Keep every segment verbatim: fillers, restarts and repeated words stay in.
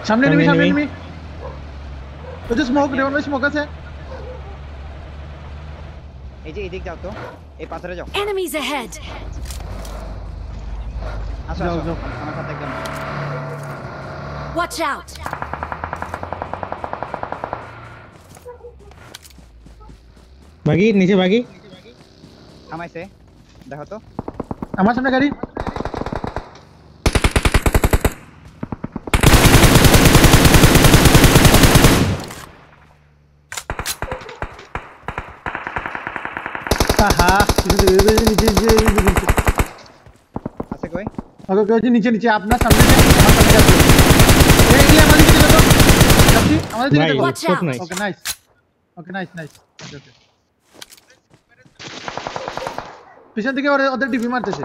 সামনে এনিমি সামনে এনিমি তো যে স্মোক রেওন ভাই স্মোক আছে এই যে এদিক যাও তো এই পাথরে যাও enemies ahead আসো আসো আমার সাথে একদম watch out বাগি নিচে বাগি থামাইছে দেখো তো আমার সামনে গাড়ি আহা কিছু নিচে নিচে আছে কই ওকে ওকে নিচে নিচে আপনার সামনে আমার সামনে যাচ্ছে এই গিয়ে আমাদের দিকে দেখো কাপশি আমাদের দিকে দেখো okay nice okay nice nice okay okay পিছন থেকে ওরা ওদের ডিপি মারতেছে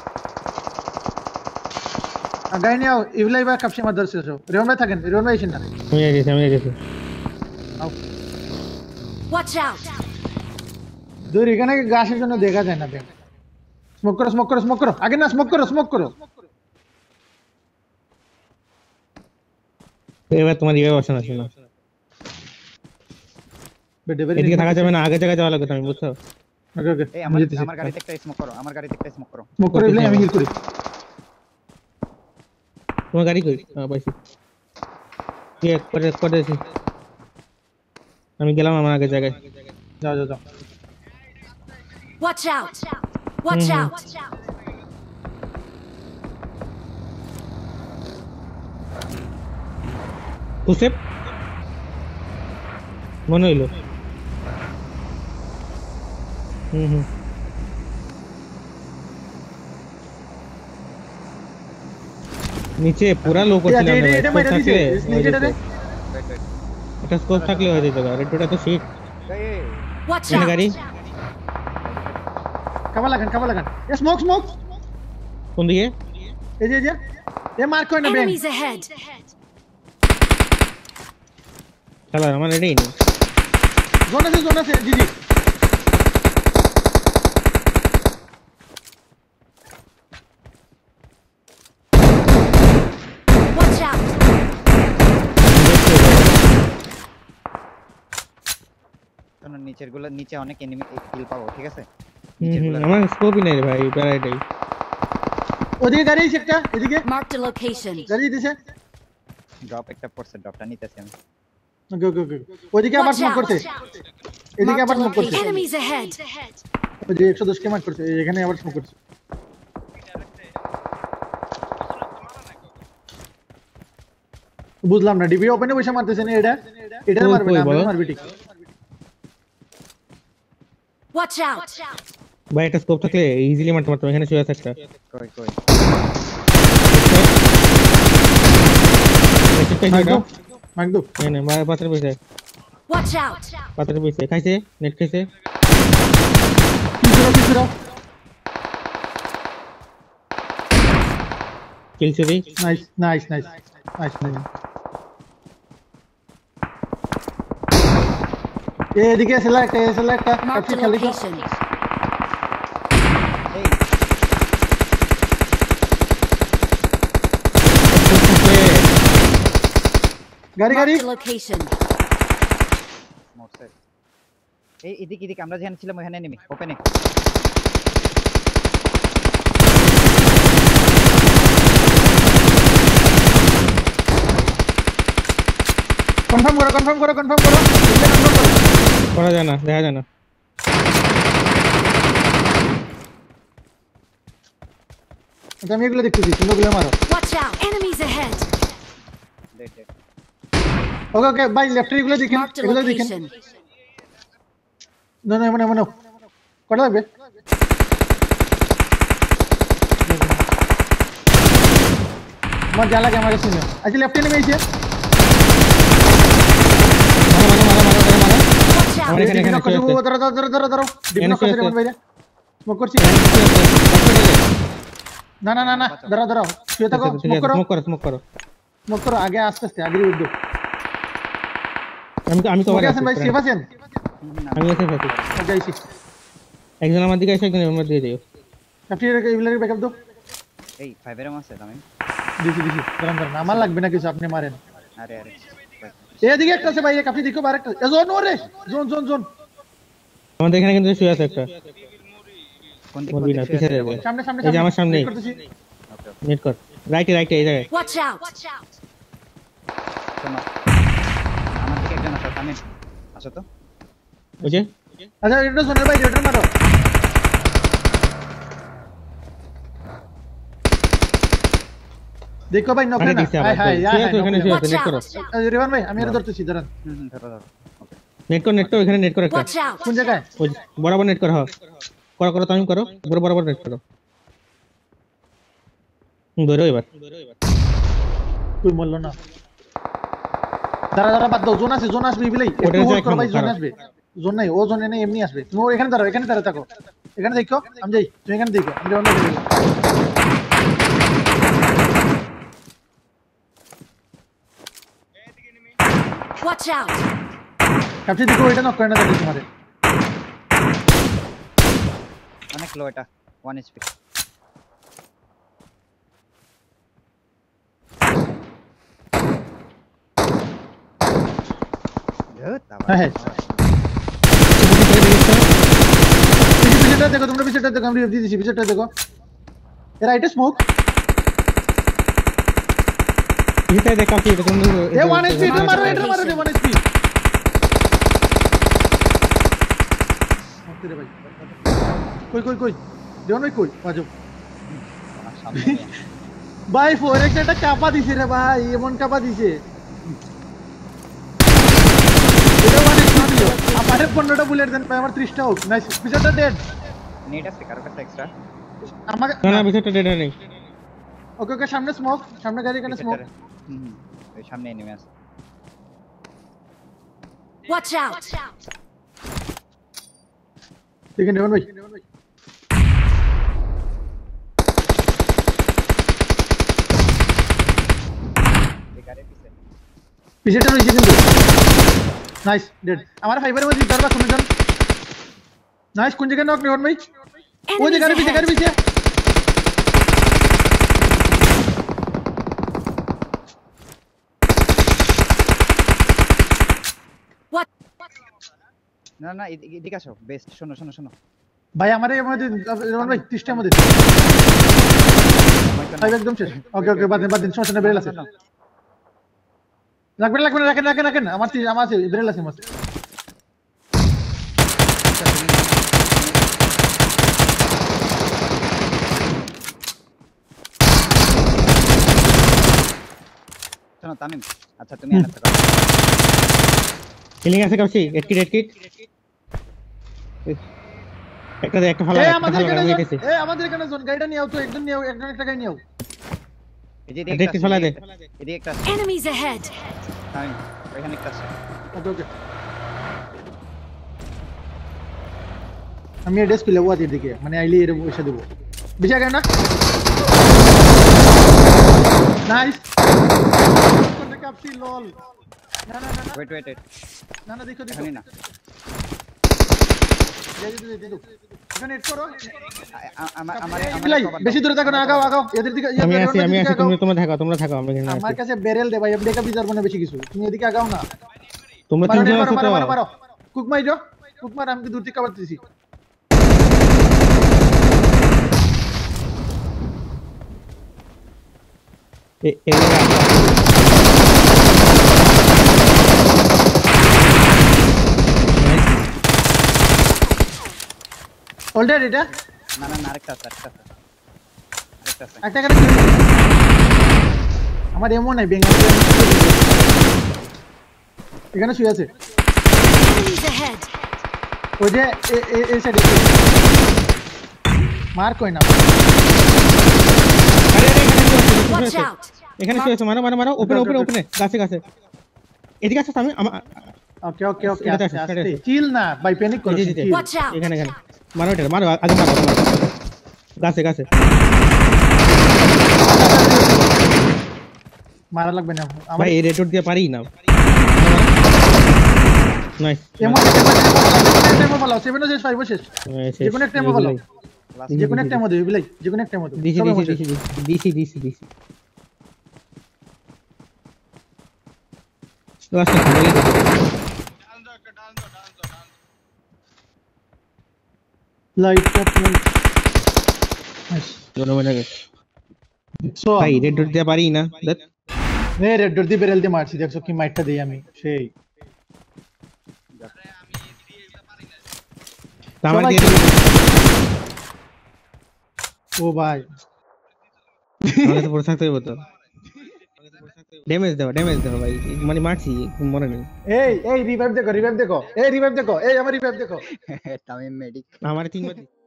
গাড়ি নিয়ে আও ইভলাই বা কাপশি মারতেছে সব রেওন ভাই থাকেন রেওন ভাই এসেন না আমি গেছি আমি গেছি আও watch out দূর এখানে গাছের জন্য দেখা যায় না দেখ স্মোক করো স্মোক করো স্মোক করো আগে না স্মোক করো স্মোক করো এবার তোমার দিকে বসে না শোনো এদিকে থাকা যাবে না আগে জায়গায় যাওয়া লাগবে তুমি বুঝছো ওকে ওকে এই আমার আমার গাড়িতে একটা স্মোক করো আমার গাড়িতে একটা স্মোক করো স্মোক করে দিলে আমি হিল করি তোমার গাড়ি কই হ্যাঁ পাইছি কে করে করে দিছি আমি গেলাম আমার আগে জায়গায় যাও যাও যাও watch out watch out কুসেপ মনে হইলো হুম হুম নিচে পুরা লোক আছে না এটা মেরে দিছে নিচেটা দে এটা স্কোপ থাকলে হয়ে যেত আর এটা তো শীট watch এনে out গাড়ি কাবা লাগান কাবা লাগান এ স্মোক স্মোক কোন দিকে এই যে যে এ মার্ক করে না ব্যাং enemies ahead চলো আমার রেডি নেই জোন আছে জোন আছে জি জি watch out তোমরা নিচের গুলো নিচে অনেক এনিমি কিল পাবো ঠিক আছে আমার স্কোপই নাই রে ভাই প্যারাইটাই ওদিকে গাড়ি আছে একটা এদিকে marked a location গাড়ি দিছে ড্রপ একটা পড়ছে ড্রপটা নিতেছি আমি ওকে ওকে ওকে ওদিকে আবার স্মোক করতে এদিকে আবার স্মোক করতে enemies ahead ওই যে একশো দশ কে মার্ক করতে এখানে আবার স্মোক করতে বুঝলাম না ডিবি ওপেনে বসে মারতেছেন এটা এটা মারবে না আমি মারবি ঠিক watch out ভাই এটা স্কোপ থাকলে ইজিলি মারতে পারতাম এখানে শুয়ে আছে একটা কই কই মাইক দো এই নে ভাই পাথর পিছে watch out পাথর পিছে খাইছে নেট খাইছে পিছরা পিছরা কিল চুরি nice nice nice nice nice এদিকে সেলেক্ট সেলেক্ট কাপশি খালি location গাড়ি গাড়ি location মোটরসাইকেল এই এদিক এদিক আমরা যেখানে ছিলাম ওখানে নেমে ওপেনে কনফার্ম করো কনফার্ম করো কনফার্ম করো করা যায় না দেখা যায় না আমি এগুলো দেখতেছি তুমি ওগুলো মারো watch out enemies ahead দেখ দেখ ওকে ওকে ভাই লেফট এগুলো দেখেন marked a এগুলো দেখেন location না না মানে মানে কটা লাগবে আমার যা লাগে আমার কাছে নিও আচ্ছা লেফটে নেমে এসে আমার এখানে এখানে ধরো ধরো ধরো ধরো ধরো ডিপনা করে রে ভাই স্মোক করছি না না না না ধরো ধরো শুয়ে থাকো স্মোক করো স্মোক করো স্মোক করো স্মোক করো আগে আস্তে আস্তে আগে উঠো আমি আমি কভার আছেন ভাই সেফ আছেন আমি এসে আছি ওকে আইছি একজন আমার দিকে এসে একজন আমার দিয়ে দিও আপনি ইভলারের ব্যাকআপ দাও এই ফাইভ এর আছে আমি দিছি দিছি দাঁড়ান দাঁড়ান আমার লাগবে না কিছু আপনি মারেন আরে আরে এদিকে একটা আছে ভাই কাপড়ি দেখো আরেকটা জোন ওরে জোন জোন জোন আমাদের এখানে কিন্তু শুয়ে আছে একটা কোন দিক মরবি না থেকে পিছে যাবে সামনে সামনে এই যে আমার সামনে করতেছি নেট কর রাইটে রাইটে এই জায়গায় Watch out! শোনো আমার দিকে একজন আসো কামে আসো তো ওই যে আচ্ছা এটা জোনের ভাই রেটার মারো দেখো ভাই নক না হাই হাই এখানে শুয়ে আছে নেট করো রিভান ভাই আমি এটা ধরতেছি দাঁড়ান হুম হুম ধরো ধরো ওকে নেট কর নেট কর এখানে নেট কর একটা Watch out! কোন জায়গায় ওই বরাবর নেট কর হ্যাঁ করো করো তুমি করো বড় বরাবর নেট করো ধরো এবার তুই মরল না দাঁড়া দাঁড়া বাদ দাও জোন আছে জোন আসবে বিলাই একটু হোল্ড করো ভাই জোন আসবে জোন নাই ও জোনে নেই এমনি আসবে তুমি এখানে দাঁড়াও এখানে দাঁড়া থাকো এখানে দেখো আমি যাই তুমি এখানে দেখো আমি অন্য দিকে Watch out! কাপড়ি দেখো এটা নক করে না দাঁড়িয়ে তোমারে অনেক লো এটা ওয়ান এইচপি হ্যাঁ হ্যাঁ পিছনটা দেখো তোমরা পিছনটা দেখো আমি রিভিউ দিছি পিছনটা দেখো এরা এটা স্মোক এটাই দেখা কি এটা তুমি এ ওয়ান এইচপি এটা মারো এটা মারো ওয়ান এইচপি ওকে রে ভাই কই কই কই দেওন ভাই কই বাজো ভাই ফোর এক্স একটা কাপা দিছে রে ভাই এমন কাপা দিছে এটা ওয়ান এইচপি দিও আমারে পনেরোটা বুলেট দেন ভাই আমার ত্রিশটা হোক নাইস পিছনটা ডেড নেট আছে কারো কাছে এক্সট্রা আমাকে না না বিষয়টা ডেটা নেই ওকে ওকে সামনে স্মোক সামনে গাড়ি এখানে স্মোক হুম এই সামনে এনিমি আছে Watch out! দেখেন দেওন ভাই এই গাড়ির পিছে পিছনটা রইছে কিন্তু নাইস ডেড আমার ফাইবারের মধ্যে দরবার শুনে যান নাইস কোন জায়গায় নক দেওন ভাই ওই Enemies জায়গায় পিছে গাড়ি ahead! পিছে What? না না এদিকে এদিকে আসো বেস্ট শোনো শোনো শোনো ভাই আমার এর মধ্যে দেওন ভাই ত্রিশটার মধ্যে ফাইভ একদম শেষ ওকে ওকে বাদ দিন বাদ দিন সমস্যা নেই বেরেল আছে লাগবে না, লাগবে না, রাখেন রাখেন রাখেন আমার তি- আমার আছে বেরেল আছে আমার শোনো তামিম আচ্ছা তুমি আনাতে পারো হিলিং আছে কাপছি এক কিট এক কিট একটা দে একটা ভালো এ একটা আমাদের ভালো এখানে আমি জোন, এটাছি এ আমাদের এখানে জোন গাড়িটা নিয়ে আও তো একজন নিয়ে আও একজন একটা গাড়ি নিয়ে আও এই যে দেখতে ফেলা দে এদিকে একটা আছে Enemies ahead! তামিম ওইখানে একটা আছে ওকে ওকে আমি এড্রেস পেলে ওয়াদ এদিকে মানে আইলে এর পয়সা দেব বিশা কেন না নাইস কোন কাপসি লল না না না না ওয়েট ওয়েট না না দেখো দেখো এখানে না দে দে দে দে এখানে এড করো আমার আমার বিলাই বেশি দূরে থাকো না আগাও আগাও এদের দিকে আমি আছি আমি আছি তুমি তোমরা থাকো তোমরা থাকো আমরা এখানে আমার আছি কাছে বেরেল দে ভাই আমি দেখা বিচার না বেশি কিছু তুমি এদিকে আগাও না তোমরা মারো তিনজন মারো আছো তো মারো মারো কুক মাইরো কুক মার আমি দূর থেকে কভার দিছি এ এ অলরেডি এটা না না না আরেকটা আছে আরেকটা আছে আরেকটা আছে একটা করে আমার এমন নাই বেঙ্গল এখানে শুয়ে আছে Enemies ahead! ওই যে এ- এ- এই সাইডে মার কই না Watch out! এখানে শুয়ে আছে মারো মারো মারো ওপেন ওপেন ওপেন গাছে গাছে এদিকে আছে আমি আমার ওকে ওকে ওকে এটা আস্তে আছে, এটা আস্তে আছে। চিল না ভাই প্যানিক করো জি, জি, জি। chill। Watch out! এখানে এখানে মারো এটা মারো আগে মারো আগে মারো। গাছে গাছে মারা লাগবে না আমার ভাই এই রেটর দিয়ে পারি না নাইস এমন টাইমে বলো সেভেন শেষ ফাইভ শেষ যে কোনো একটা টাইমে বলো যে কোনো একটা টাইমে দিবি বিলাই যে কোনো একটা টাইমে দিবি দিছি দিছি দিছি দিছি দিছি দিছি লাস্ট খালি light up light nice zone মনে গেছে সো ভাই রেড ডট দিতে পারি না দেখ নে রেড ডট দি বেরেল দি মারছি দেখছো কি মাইটটা দেই আমি সেই আমার সবাই- দিয়ে দিবি। ও ভাই আমাকে তো পড়ে থাকতে হবে তো ড্যামেজ দাও ড্যামেজ দাও ভাই মানে মারছি মরে নেই এই এই রিভাইভ দেখো রিভাইভ দেখো এই রিভাইভ দেখো এই আমার রিভাইভ দেখো তামিম মেডিক আমার তিনবার